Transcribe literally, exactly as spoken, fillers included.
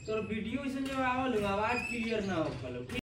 तो वीडियो इसमें जो आवल आवाज क्लियर ना हो कल।